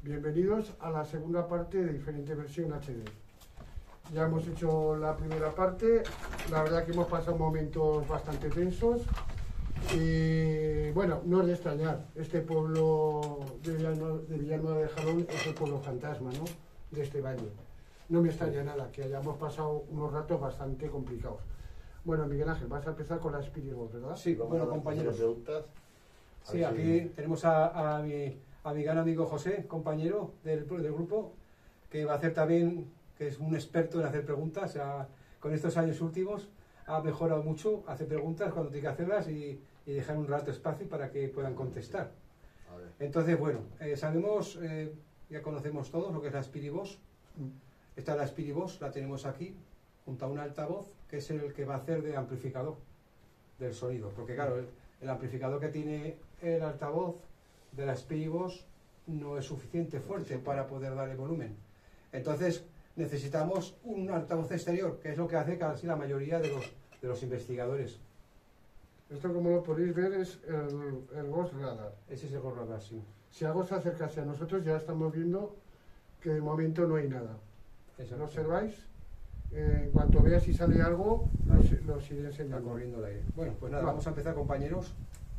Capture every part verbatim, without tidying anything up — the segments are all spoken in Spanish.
Bienvenidos a la segunda parte de Diferente Versión H D. Ya hemos hecho la primera parte, la verdad que hemos pasado momentos bastante tensos y bueno, no es de extrañar, este pueblo de Villanueva de, Villanueva de Jalón es el pueblo fantasma, ¿no?, de este valle. No me extraña nada que hayamos pasado unos ratos bastante complicados. Bueno, Miguel Ángel, vas a empezar con las espíritus, ¿verdad? Sí, bueno, compañeros. Preguntas. Sí, aquí tenemos a, a, mi, a mi gran amigo José, compañero del, del grupo, que va a hacer también, que es un experto en hacer preguntas. Ya, con estos años últimos ha mejorado mucho, hace preguntas cuando tiene que hacerlas y, y dejar un rato espacio para que puedan contestar. Entonces, bueno, eh, sabemos, eh, ya conocemos todos lo que es la Spirivox. Esta es la Spirivox, la tenemos aquí, junto a un altavoz, que es el que va a hacer de amplificador del sonido. Porque claro, el, el amplificador que tiene el altavoz de la Spirivox no es suficiente fuerte para poder darle volumen. Entonces necesitamos un altavoz exterior, que es lo que hace casi la mayoría de los, de los investigadores. Esto, como lo podéis ver, es el, el Ghost Radar. Ese es el Ghost Radar, sí. Si algo se acercase a nosotros, ya estamos viendo que de momento no hay nada. ¿Lo observáis? Eh, en cuanto vea si sale algo, los, los iré enseñando. Está corriendo el aire. Bueno, pues nada, vamos a empezar, compañeros.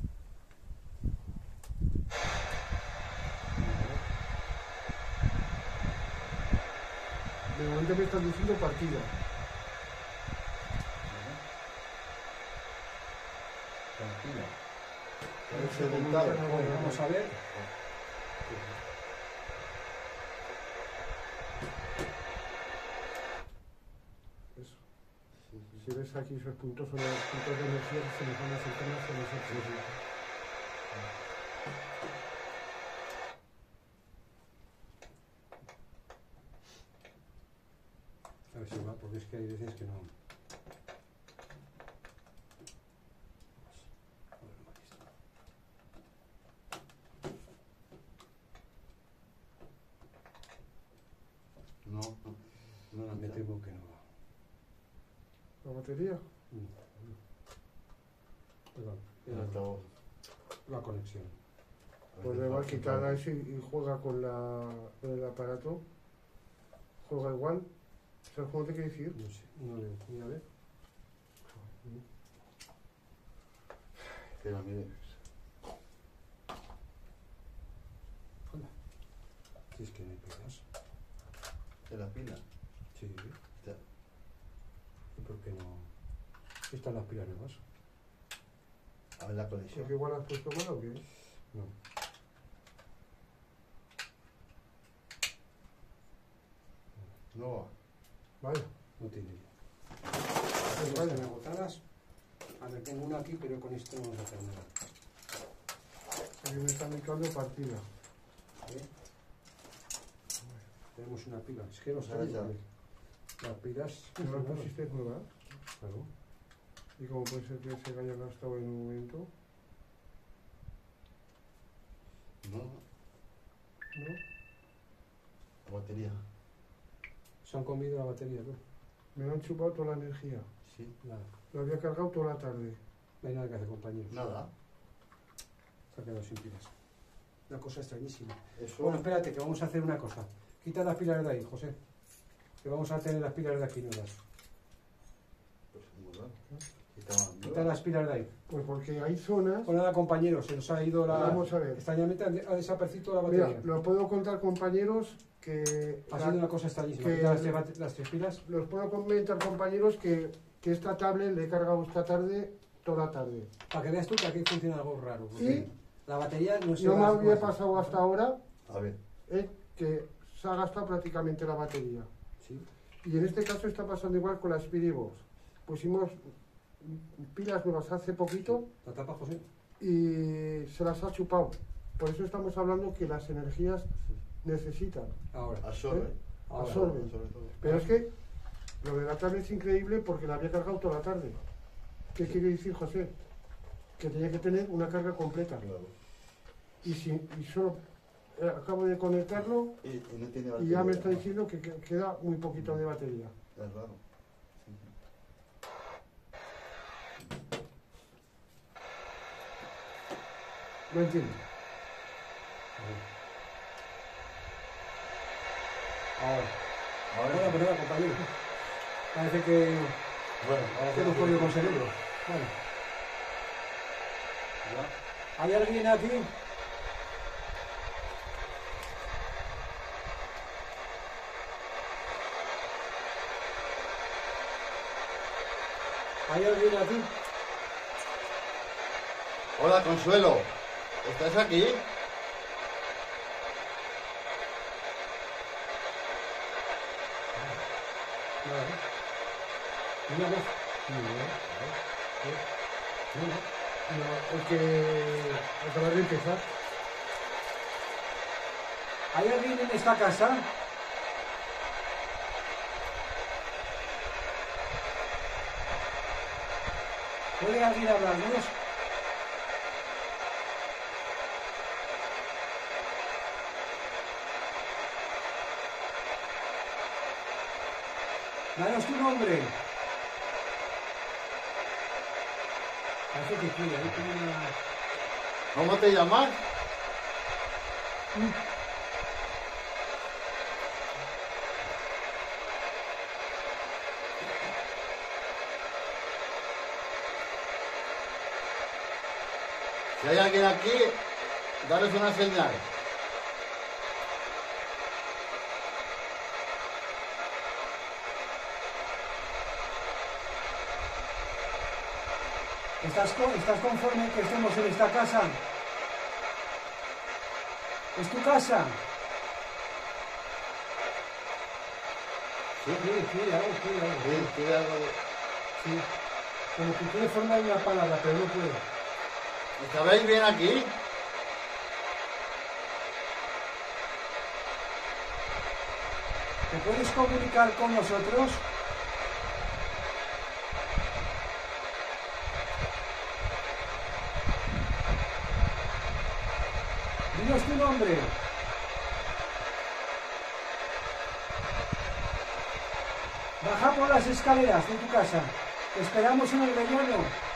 De momento me están diciendo partida. Tranquila. Bueno, vamos a ver. Eso. Si ves aquí esos puntos, son los puntos de energía que se nos van acercando hacia nosotros. A ver si va, porque es que hay veces que no. No, no, no, Me temo que no va. ¿La batería? Perdón, el altavoz. la conexión. Pues le va a quitar a eso y, y juega con, la, con el aparato. Juega igual. ¿Sabes cómo te quiere decir? No sé, no le voy a ver. Pero mire. Hola. Si es que no hay pilas. ¿De la pila? Sí. Ya. ¿Y por qué no? Están las pilas nuevas. A ver la conexión. Porque igual has puesto mal o qué. No. No va. Vaya. No tiene. Pues Están vaya. agotadas. A ver, tengo una aquí, pero con esto no vamos a hacer nada. Aquí me están indicando partida. ¿Eh? Tenemos una pila. Es que no Ya, sabes. ya. Las pilas. ¿No la pusiste nueva? Claro. ¿Y cómo puede ser que se haya gastado en un momento? No, ¿No? la batería. Se han comido la batería, ¿no? Me han chupado toda la energía. Sí. Nada. Lo había cargado toda la tarde. No hay nada que hacer, compañeros. Nada. Se ha quedado sin pilas. Una cosa extrañísima. Eso. Bueno, espérate, que vamos a hacer una cosa. Quita las pilas de ahí, José. Que vamos a tener las pilas de aquí nuevas. Pues muy raro. Quita, Quita las pilas de ahí. Pues porque hay zonas... Pues nada, compañeros, se nos ha ido la... Vamos a ver. Extrañamente ha desaparecido la batería. Mira, lo puedo contar, compañeros, que... Ha la- sido una cosa extrañísima. que- Quita las, tres bate- las tres pilas. Los puedo comentar, compañeros, que, que esta tablet le he cargado esta tarde, toda la tarde. Para que veas tú que aquí funciona algo raro. Porque Y la batería no se no me va- había va- pasado hasta ahora A ver. eh, que se ha gastado prácticamente la batería. Sí. Y en este caso está pasando igual con las Spirivox. Pusimos pilas nuevas hace poquito ¿La tapa, José? y se las ha chupado. Por eso estamos hablando que las energías necesitan, Ahora. Absorbe. ¿Eh? Ahora. absorben. Absorbe todo. Pero es que lo de la tablet es increíble porque la había cargado toda la tarde. ¿Qué quiere decir, José? Que tenía que tener una carga completa. Claro. Y, si, y solo eh, acabo de conectarlo Y, y no tiene y batería. ya me está diciendo que que- queda muy poquito de batería. Es raro. Sí. No entiendo. Ahora. Ahora Hola, sí. perdona, compañero. Parece que Bueno, ahora que hemos sí. podido conseguirlo. Bueno, Ya. ¿hay alguien aquí? ¿Hay alguien aquí? Hola, Consuelo. ¿Estás aquí? No, una voz. No, es que acabas de empezar. ¿Hay alguien en esta casa? ¿Puede alguien hablarnos? Danos tu nombre. Parece que quiere, ahí tiene una... ¿Cómo te llamas? Si hay alguien aquí, daros una señal. ¿Estás, co- ¿Estás conforme que estemos en esta casa? ¿Es tu casa? ¿Sí? Sí, quiere algo, quiere algo. Sí, ¿quiere algo de- Sí. Como que quiere formar una palabra, pero no puede. ¿Estabais bien aquí? ¿Te puedes comunicar con nosotros? Dinos tu nombre. Baja por las escaleras de tu casa. Te esperamos en el rellano.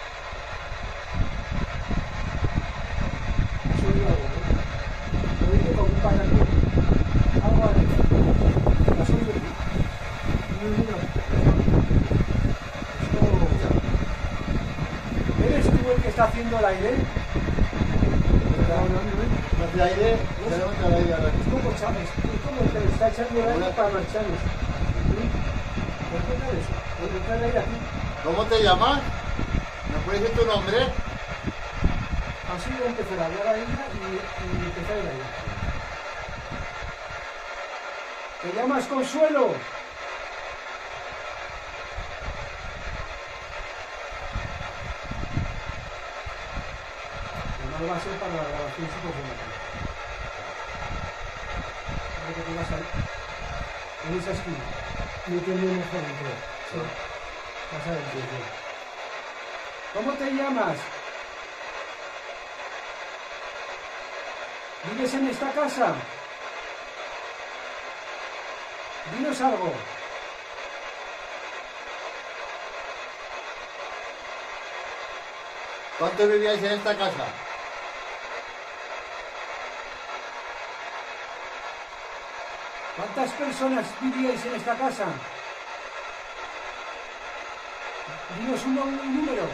¿Has oído algo, no? Lo dice con un pañuelo. Algo arriba. ¿Has oído? No, no, no. ¿Eres tú el que está haciendo el aire? ¿No hace aire? Tenemos el aire ahora. Es como Chávez, es como el que le está echando el aire para marcharnos. ¿Por qué no eso? ¿Por qué el aire aquí? ¿Cómo te llamas? ¿Me puedes decir tu nombre? Así de empezar a hablar a ella y, y empezar el aire. ¿Te llamas Consuelo? No va a ser para la grabación psicofonómica. Creo que te vas a... En esa esquina. No tengo mejor entrar. Sí. Vas a ver, sí, sí. ¿Cómo te llamas? ¿Vives en esta casa? Dinos algo. ¿Cuántos vivíais en esta casa? ¿Cuántas personas vivíais en esta casa? Dinos un, un número.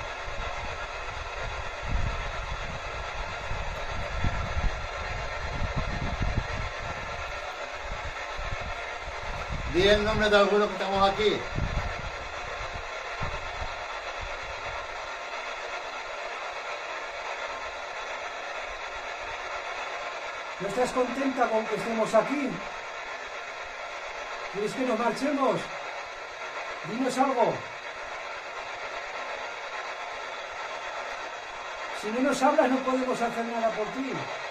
Di el nombre de algunos que estamos aquí. ¿No estás contenta con que estemos aquí? ¿Quieres que nos marchemos? Dinos algo. Si no nos hablas no podemos hacer nada por ti.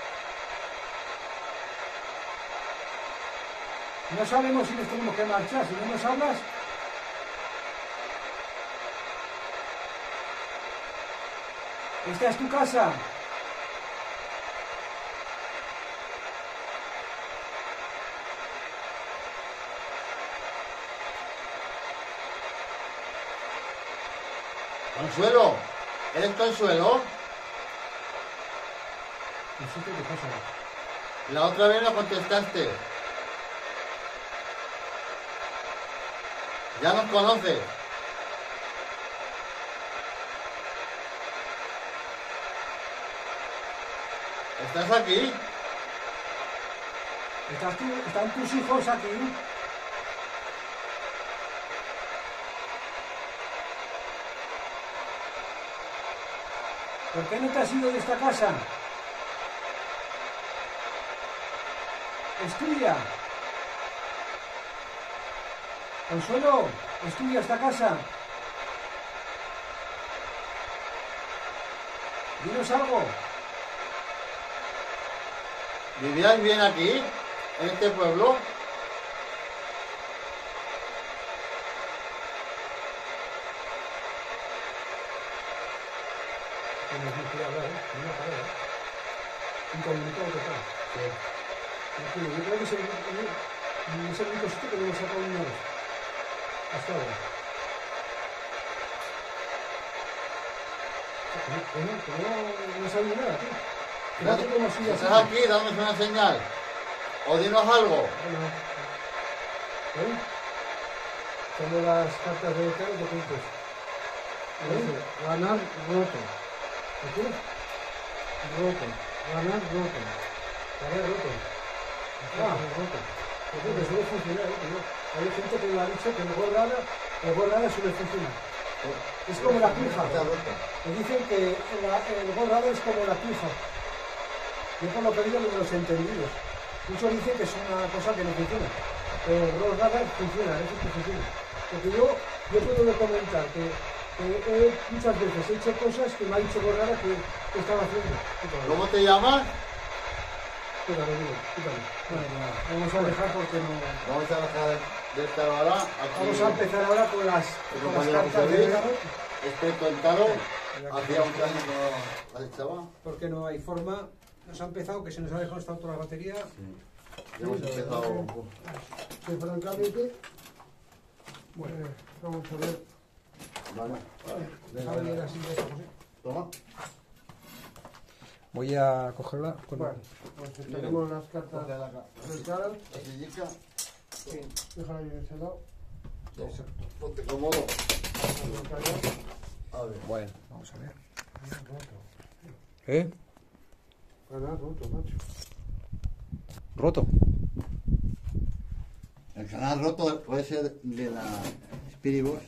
No sabemos si nos tenemos que marchar. Si no nos hablas... ¿Esta es tu casa? Consuelo, ¿eres Consuelo? No sé qué pasa. La otra vez no contestaste. Ya nos conoces. ¿Estás aquí? ¿Estás tú, ¿Están tus hijos aquí? ¿Por qué no te has ido de esta casa? Es tuya. Consuelo, es tuya esta casa. Dinos algo. ¿Vivíais bien aquí, en este pueblo? Tienes mucho que hablar, ¿eh? Una palabra. Un comunicado total. Sí. Yo creo que es el, el, es el único sitio que no hemos sacado una vez. Hasta ahora. Que no, que no, no sabía nada, tío. Que no te conocía. ¿Estás aquí? Dame una señal. O dinos algo. Bueno, ¿eh? Como las cartas de Carlos de puntos. Dice, ganar roto. ¿Qué? Roto. Ganar roto. Ganar roto. Ah, roto. Porque suele funcionar, ¿eh? No. Hay gente que me ha dicho que el gol rara, el gol rara suele funcionar. Es como la pija. Me dicen que la, el gol rara es como la pija. Yo por lo que digo de los entendidos. Muchos dicen que es una cosa que no funciona. Pero el gol rara funciona, eso que funciona. Porque yo, yo puedo comentar que, que he, muchas veces he hecho cosas que me ha dicho gol rara que, que estaba haciendo. ¿Cómo te llamas? Quítalo, digo, quítalo. Bueno, nada, vamos a dejar porque no... Vamos a dejar de estar ahora aquí. Vamos a empezar ahora con las, con las cartas de Ícaro. Experto en tarot. Hacía un año que no las echaba. Porque no hay forma. Nos ha empezado, que se nos ha dejado estar toda la batería. Sí. Ya hemos empezado. Que francamente, bueno, eh, vamos a ver. Vale. Deja de ir así de esa, José. Toma. Voy a cogerla. Con... Bueno, pues echaremos las cartas Coge la ca- del tarot. la sillica. Sí, déjala ahí de ese lado. Exacto. Ponte cómodo. A ver. Bueno, vamos a ver. ¿Eh? Ganar roto, macho. Roto. El canal roto puede ser de la Spirit Box.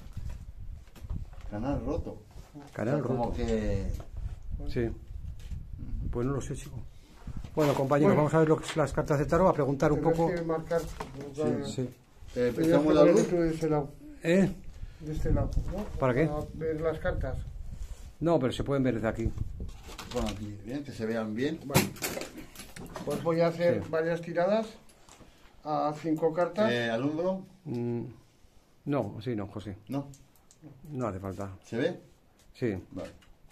Canal roto. Canal O sea, como roto. que. Sí. Pues no lo sé, chico. Bueno, compañeros, Bueno. vamos a ver lo que son las cartas de tarot, a preguntar un Tendrás poco. que marcar. Sí, Sí. Eh, Tendrás que echamos la ponerlo luz. tú de ese lado. ¿Eh? De este lado, ¿no? ¿Para qué? Para ver las cartas. No, pero se pueden ver desde aquí. Bueno, aquí, bien, que se vean bien. Vale. Pues voy a hacer Sí. varias tiradas a cinco cartas. Eh, alumno, Mm, no, sí, no, José. no. No hace falta. ¿Se ve? Sí. Vale.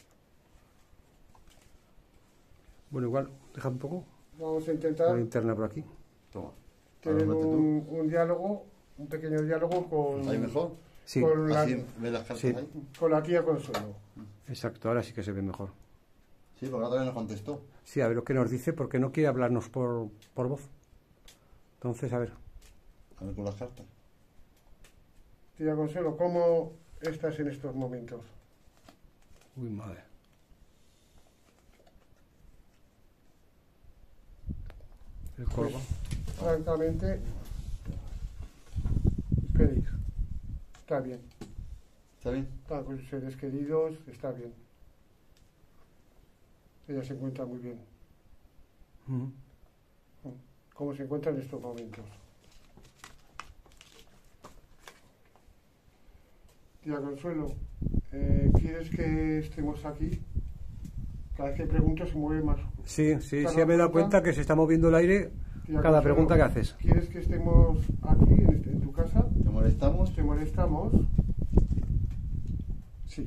Bueno, igual, deja un poco Vamos a la intentar linterna por aquí. Toma. tener Ahora mete tú. un, un diálogo, un pequeño diálogo con, ¿Ahí mejor? Sí, con, la, Así ves las cartas Sí. ahí. con la tía Consuelo. exacto, ahora sí que se ve mejor. Sí, porque otra vez nos contestó. Sí, a ver lo que nos dice, porque no quiere hablarnos por, por voz. Entonces, a ver. A ver con las cartas. Tía Consuelo, ¿cómo estás en estos momentos? Uy, madre. El corvo. Francamente, feliz. Está bien. ¿Está bien? Está con sus seres queridos, está bien. Ella se encuentra muy bien. Ujú. ¿Cómo se encuentra en estos momentos? Tía Consuelo, eh, ¿quieres que estemos aquí? Cada vez que pregunto se mueve más. Sí, sí, Cada sí, me he dado pregunta- cuenta que se está moviendo el aire Tía cada Consuelo, pregunta que haces. ¿Quieres que estemos aquí en, este- en tu casa? ¿Te molestamos? ¿Te molestamos? Sí.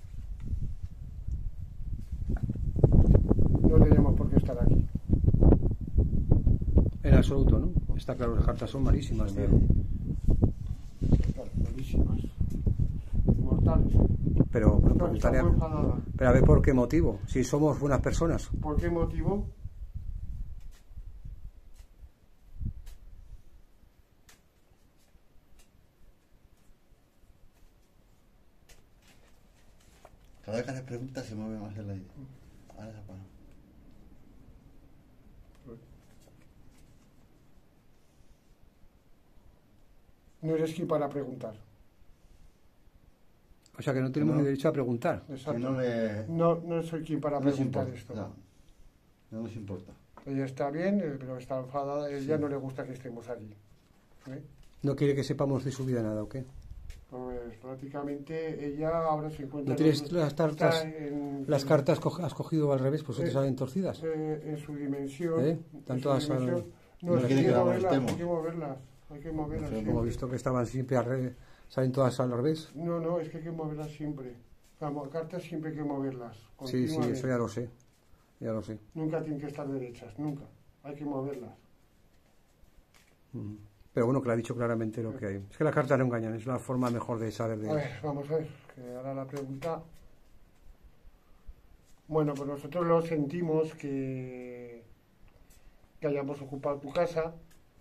No tenemos por qué estar aquí. En absoluto, ¿no? Está claro, las cartas son malísimas. Tío. Claro, buenísimas. Inmortales. Pero, bueno, No, está preguntaré a- muy enfadada. pero a ver por qué motivo. Si somos buenas personas. ¿Por qué motivo? Cada vez que haces preguntas se mueve más el aire. Ahora se apaga. No eres quien para preguntar. O sea que no tenemos No. ni derecho a preguntar. Exacto. Que no me... No, no soy quien para no nos preguntar importa. esto. No, no nos importa. Ella está bien, eh, pero está enfadada. Ella no le gusta que estemos allí. ¿eh? ¿No quiere que sepamos de su vida nada o qué? Pues prácticamente ella ahora se encuentra... ¿No tienes en- las está cartas, en- las en- cartas co- has cogido al revés, pues te Eh, salen torcidas? eh, en su dimensión. ¿Eh? en Están su todas al- dimensión. No No, hay quiere que que la moverlas, hay molestemos. que moverlas. Hay que moverlas Como siempre. Como he visto que estaban siempre al revés, salen todas al revés. No, no, es que hay que moverlas siempre. Las mo- cartas siempre hay que moverlas. Sí, sí, continuamente. eso ya lo sé. Ya lo sé. Nunca tienen que estar derechas, nunca. Hay que moverlas. Mm. Pero bueno, que lo ha dicho claramente lo que hay. Es que las cartas no engañan, es la forma mejor de saber A de... ver, vamos a ver, que ahora la pregunta. Bueno, pues nosotros lo sentimos que, que hayamos ocupado tu casa,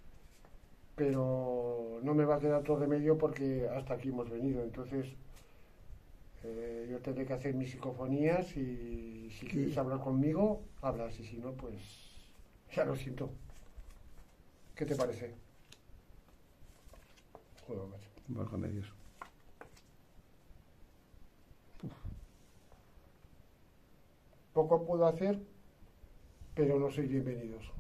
pero no me va a quedar otro remedio porque hasta aquí hemos venido. Entonces, eh, yo tendré que hacer mis psicofonías y si quieres hablar conmigo, hablas, y si no, pues ya lo siento. ¿Qué te parece? Joder, macho. Válgame Dios. Poco puedo hacer, pero no sois bienvenidos.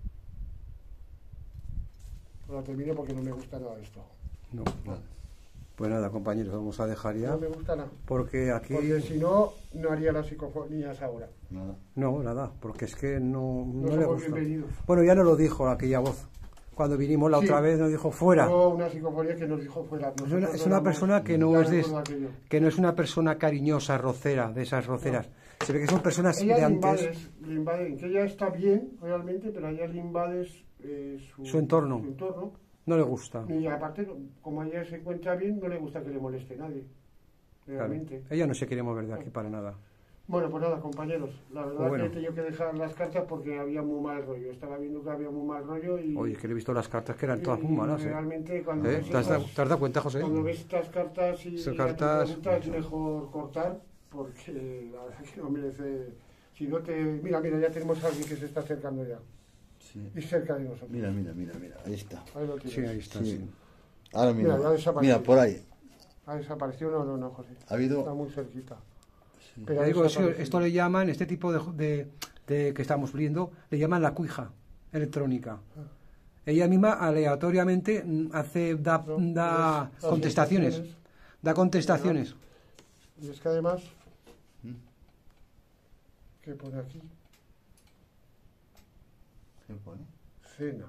Ahora termino porque no me gusta nada esto. No. Vale. Pues nada, compañeros, vamos a dejar ya. No me gusta nada. Porque aquí... Porque si no, no haría las psicofonías ahora. Nada. No, nada, porque es que no, No, no le somos gusta. bienvenidos. Bueno, ya nos lo dijo aquella voz. Cuando vinimos la Sí. otra vez nos dijo fuera. Hubo una psicofonía que nos dijo fuera. Es una, Nosotros es no una éramos- persona que no ya es de, recuerdo aquello. que no es una persona cariñosa, rocera, de esas roceras. Se ve que son personas Ella de le antes. invades, le invade, que ella está bien realmente, pero a ella le invades eh, su, Su entorno. su entorno. No le gusta. Y aparte, como ella se encuentra bien, no le gusta que le moleste nadie. Claro. Realmente. Ella no se quiere mover de aquí para nada. Bueno, pues nada, compañeros. La verdad Bueno. que he tenido que dejar las cartas porque había muy mal rollo. Estaba viendo que había muy mal rollo y... Oye, que le he visto las cartas que eran todas muy y malas, ¿eh? realmente cuando, ¿Eh? ves ¿Te has, dado, estas, te has dado cuenta, José? cuando ves estas cartas y Estas ya te cartas- preguntas, es mejor cortar porque la verdad que no merece... Si no te... Mira, mira, ya tenemos a alguien que se está acercando ya. Sí. Y cerca de nosotros. Mira, mira, mira, mira. Ahí está. Ahí lo tienes. Sí, ahí está, Sí. sí. Ahora Mira, mira. ya desapareció. Mira, por ahí. ¿Ha desaparecido? No, no, no, José. Ha habido... Está muy cerquita. Sí. Pero Te ha digo, eso- desaparecido. esto le llaman, este tipo de, de- de que estamos viendo, le llaman la cuija electrónica. Ella misma aleatoriamente mm, hace, da, No, da las- las contestaciones. sensaciones. Da contestaciones. Y es que además... ¿Mm? ¿Qué pone aquí? ¿Qué pone? Cena.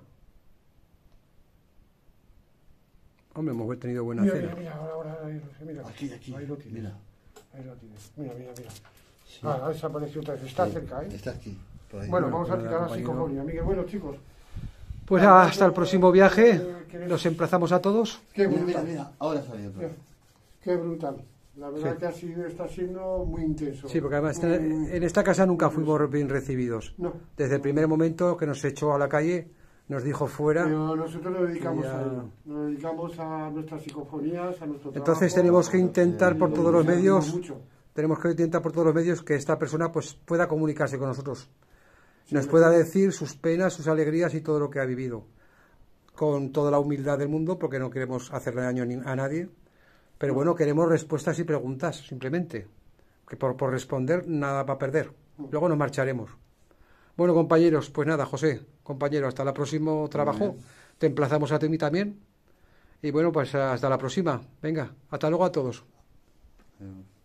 Hombre, hemos tenido buena Mira, cena. mira, mira, ahora, ahora, ahora, mira. Aquí, aquí. Ahí lo tienes. Mira. Ahí lo tienes. Mira, mira, mira. Sí. Ah, ha desaparecido otra vez. Está Sí. cerca, ¿eh? Está aquí. Por ahí. Bueno, Bueno, vamos a pues tirar nada, la compañero. psicofonía. Miguel, bueno, chicos. Pues Ah, hasta el eh, próximo viaje. eh, ¿quieres- Los emplazamos a todos. Qué Mira, brutal. mira, mira. Ahora salió otra Mira, vez. Qué brutal. La verdad Sí. que ha sido, está siendo muy intenso. Sí, porque además Muy, en muy- en esta casa nunca fuimos bien recibidos. No. Desde el primer momento que nos echó a la calle, nos dijo fuera. Pero nosotros nos dedicamos Ya. a ello. Nos dedicamos a nuestras psicofonías, a nuestro Entonces trabajo. tenemos que intentar por Y todos los nos medios, ayudamos mucho. tenemos que intentar por todos los medios que esta persona pues pueda comunicarse con nosotros. Sí, Nos sí. pueda decir sus penas, sus alegrías y todo lo que ha vivido. Con toda la humildad del mundo, porque no queremos hacerle daño ni- a nadie. Pero bueno, queremos respuestas y preguntas, simplemente. Que por, por responder nada va a perder. Luego nos marcharemos. Bueno, compañeros, pues nada, José, compañero, hasta el próximo trabajo. bien. Te emplazamos a ti también. Y bueno, pues hasta la próxima. Venga, hasta luego a todos. Eh,